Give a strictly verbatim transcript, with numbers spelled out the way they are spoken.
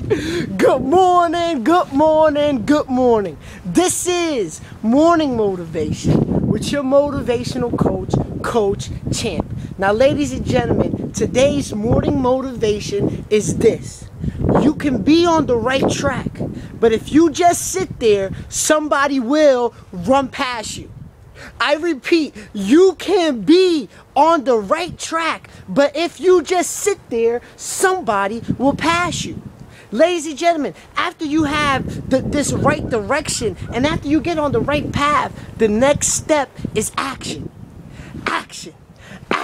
Good morning, good morning, good morning. This is Morning Motivation with your motivational coach, Coach Champ. Now, ladies and gentlemen, today's morning motivation is this. You can be on the right track, but if you just sit there, somebody will run past you. I repeat, you can be on the right track, but if you just sit there, somebody will pass you. Ladies and gentlemen, after you have the, this right direction and after you get on the right path, the next step is action. Action.